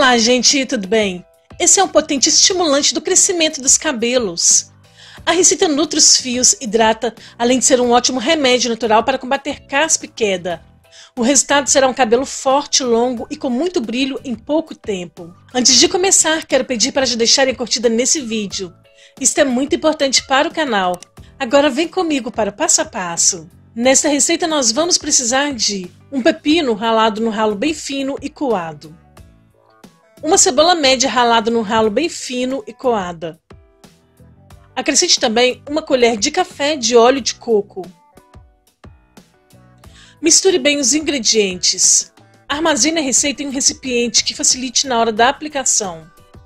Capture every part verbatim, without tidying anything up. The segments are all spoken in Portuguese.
Olá, gente, tudo bem? Esse é um potente estimulante do crescimento dos cabelos. A receita nutre os fios, hidrata, além de ser um ótimo remédio natural para combater caspa e queda. O resultado será um cabelo forte, longo e com muito brilho em pouco tempo. Antes de começar, quero pedir para já deixarem curtida nesse vídeo. Isto é muito importante para o canal. Agora vem comigo para o passo a passo. Nesta receita nós vamos precisar de um pepino ralado no ralo bem fino e coado. Uma cebola média ralada no ralo bem fino e coada. Acrescente também uma colher de café de óleo de coco. Misture bem os ingredientes. Armazene a receita em um recipiente que facilite na hora da aplicação.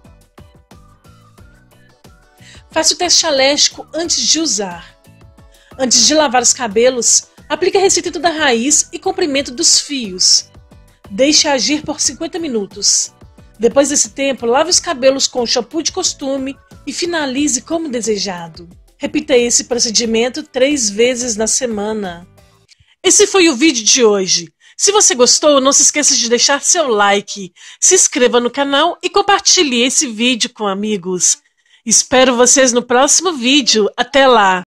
Faça o teste alérgico antes de usar. Antes de lavar os cabelos, aplique a receita da raiz e comprimento dos fios. Deixe agir por cinquenta minutos. Depois desse tempo, lave os cabelos com o shampoo de costume e finalize como desejado. Repita esse procedimento três vezes na semana. Esse foi o vídeo de hoje. Se você gostou, não se esqueça de deixar seu like, se inscreva no canal e compartilhe esse vídeo com amigos. Espero vocês no próximo vídeo. Até lá!